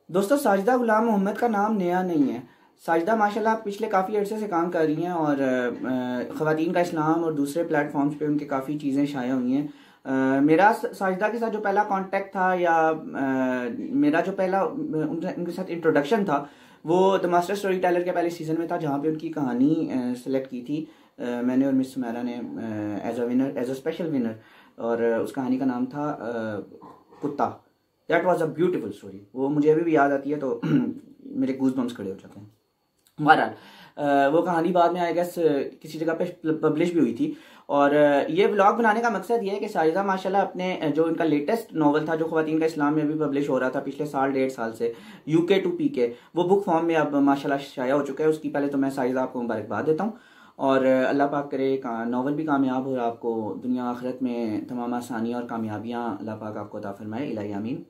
दोस्तों, साजिदा गुलाम मोहम्मद का नाम नया नहीं है। साजिदा माशाल्लाह पिछले काफ़ी अरसे से काम कर रही हैं और ख़वातीन का इस्लाम और दूसरे प्लेटफॉर्म्स पे उनकी काफ़ी चीज़ें शाया हुई हैं। मेरा साजिदा के साथ जो पहला कांटेक्ट था या मेरा जो पहला उनके साथ इंट्रोडक्शन था वो द मास्टर स्टोरी टेलर के पहले सीज़न में था, जहाँ पे उनकी कहानी सेलेक्ट की थी मैंने और मिस सुमेरा ने as a winner, as a special winner. और उस कहानी का नाम था कुत्ता। That was a beautiful story. वो मुझे अभी भी याद आती है तो मेरे गूज बम्स खड़े हो जाते हैं। बहरहाल वो कहानी बाद में आई गेस किसी जगह पे पब्लिश भी हुई थी। और ये व्लॉग बनाने का मकसद ये है कि साजिदा माशाल्लाह अपने जो इनका लेटेस्ट नॉवल था जो ख़वातीन का इस्लाम में अभी पब्लिश हो रहा था पिछले साल 1.5 साल से, यूके टू पीके, वो बुक फॉर्म में अब माशाल्लाह शाया हो चुका है। उसकी पहले तो मैं साजिदा आपको मुबारकबाद देता हूँ और अल्लाह पाक करे नॉवल भी कामयाब हो और आपको दुनिया आखिरत में तमाम आसानियाँ और कामयाबियाँ अल्लाह पाक आपको अता फरमाए, इलाही आमीन।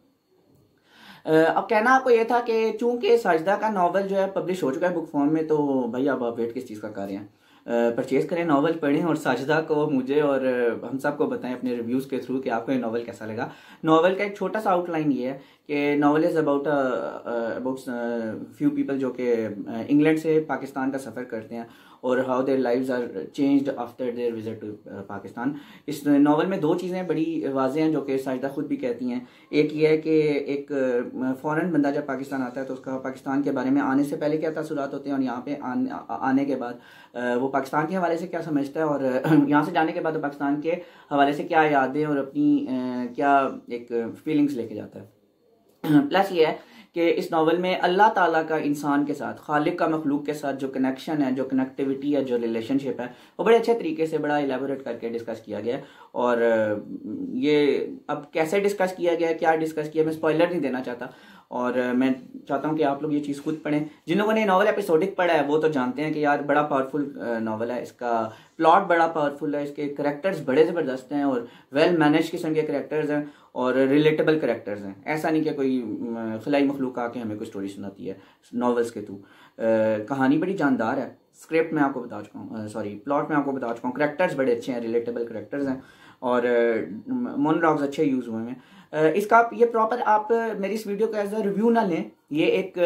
अब कहना आपको ये था कि चूंकि साजिदा का नावल जो है पब्लिश हो चुका है बुक फॉर्म में, तो भाई अब आप वेट किस चीज़ का कर रहे हैं? परचेज करें, नावल पढ़ें और साजिदा को, मुझे और हम सब को बताएं अपने रिव्यूज़ के थ्रू कि आपको ये नावल कैसा लगा। नावल का एक छोटा सा आउटलाइन ये है कि novel is about few people जो कि इंग्लैंड से पाकिस्तान का सफ़र करते हैं और how their lives are changed after their visit to Pakistan. इस नावल में दो चीज़ें बड़ी वाज़ेह हैं जो कि साजिदा खुद भी कहती हैं। एक ये है कि एक फ़ॉरेन बंदा जब पाकिस्तान आता है तो उसका पाकिस्तान के बारे में आने से पहले क्या तासुरात होते हैं और यहाँ पे आने के बाद वो पाकिस्तान के हवाले से क्या समझता है और यहाँ से जाने के बाद वो पाकिस्तान के हवाले से क्या यादें और अपनी क्या एक फीलिंग्स लेके जाता है। प्लस ये है कि इस नावल में अल्लाह ताला का इंसान के साथ, खालिक का मखलूक के साथ जो कनेक्शन है, जो कनेक्टिविटी है, जो रिलेशनशिप है, वो बड़े अच्छे तरीके से बड़ा इलेबोरेट करके डिस्कस किया गया है। और ये अब कैसे डिस्कस किया गया है, क्या डिस्कस किया, मैं स्पॉइलर नहीं देना चाहता और मैं चाहता हूँ कि आप लोग ये चीज़ खुद पढ़ें। जिन लोगों ने नावल एपिसोडिक पढ़ा है वो तो जानते हैं कि यार बड़ा पावरफुल नावल है, इसका प्लॉट बड़ा पावरफुल है, इसके करेक्टर्स बड़े ज़बरदस्त हैं और वेल मैनेज किस्म के करेक्टर्स हैं और रिलेटेबल करेक्टर्स हैं। ऐसा नहीं कि कोई खिलाई मखलूक आके हमें कोई स्टोरी सुनाती है नॉवेल्स के थ्रू। कहानी बड़ी जानदार है, स्क्रिप्ट में आपको बता चुका हूँ, सॉरी प्लॉट में आपको बता चुका हूँ, करेक्टर्स बड़े अच्छे हैं, रिलेटेबल करेक्टर्स हैं और मोनोलॉग्स अच्छे यूज़ हुए हैं। इसका ये प्रॉपर आप मेरी इस वीडियो को एज अ रिव्यू ना लें, ये एक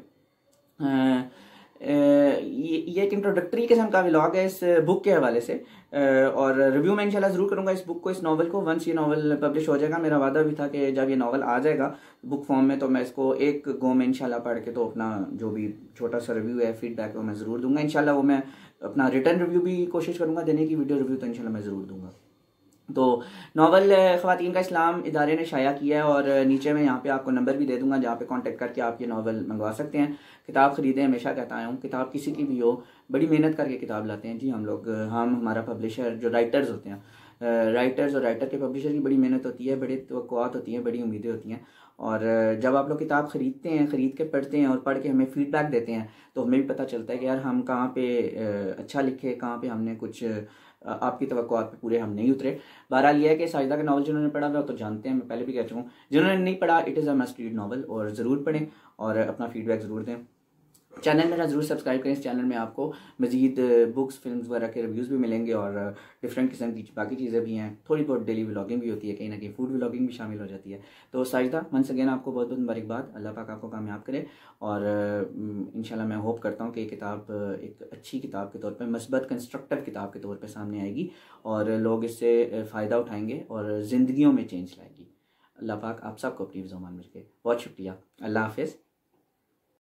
ये एक इंट्रोडक्टरी किस्म का व्लॉग है इस बुक के हवाले से और रिव्यू मैं इंशाल्लाह ज़रूर करूँगा इस बुक को, इस नावल को। वंस ये नावल पब्लिश हो जाएगा, मेरा वादा भी था कि जब ये नावल आ जाएगा बुक फॉर्म में तो मैं इसको एक गो में इंशाल्लाह पढ़ के तो अपना जो भी छोटा सा रिव्यू है, फीडबैक वो मैं ज़रूर दूंगा इंशाल्लाह। वो मैं अपना रिटर्न रिव्यू भी कोशिश करूँगा देने की, वीडियो रिव्यू तो इंशाल्लाह मैं ज़रूर दूंगा। तो नावल ख़वातीन का इस्लाम इदारे ने शाया किया है और नीचे मैं यहाँ पे आपको नंबर भी दे दूंगा जहाँ पे कांटेक्ट करके आप ये नावल मंगवा सकते हैं। किताब ख़रीदें, हमेशा कहता आया हूँ, किताब किसी की भी हो, बड़ी मेहनत करके किताब लाते हैं जी हम लोग। हम हमारा पब्लिशर जो राइटर्स होते हैं, राइटर्स और राइटर के पब्लिशर की बड़ी मेहनत होती है, बड़ी तवक्कुआत होती हैं, बड़ी उम्मीदें होती हैं। और जब आप लोग किताब ख़रीदते हैं, ख़रीद के पढ़ते हैं और पढ़ के हमें फ़ीडबैक देते हैं तो हमें भी पता चलता है कि यार हम कहाँ पे अच्छा लिखे, कहाँ पे हमने कुछ आपकी तवक्कुआत पे पूरे हम नहीं उतरे। बहरहाल ये है कि साजिदा का नावल जिन्होंने पढ़ा हुआ तो जानते हैं, मैं पहले भी कह चुका हूँ। जिन्होंने नहीं पढ़ा, it is a must read novel और ज़रूर पढ़ें और अपना फीडबैक ज़रूर दें। चैनल मेरा ज़रूर सब्सक्राइब करें। इस चैनल में आपको मज़ीद बुक्स, फिल्म्स वगैरह के रिव्यूज़ भी मिलेंगे और डिफरेंट किस्म की बाकी चीज़ें भी हैं। थोड़ी बहुत डेली व्लॉगिंग भी होती है, कहीं ना कहीं फूड व्लॉगिंग भी शामिल हो जाती है। तो साजिदा, वंस अगेन आपको बहुत बहुत मुबारकबाद, अल्लाह पाक आपको कामयाब करे और इंशाल्लाह मैं होप करता हूँ कि किताब एक अच्छी किताब के तौर पर, मस्बत कंस्ट्रक्टिव किताब के तौर पर सामने आएगी और लोग इससे फ़ायदा उठाएँगे और ज़िंदगियों में चेंज लाएगी। अल्लाह पाक आप सबको अपनी ज़ुबान मिल के बहुत शुक्रिया। अल्लाह हाफ़िज़।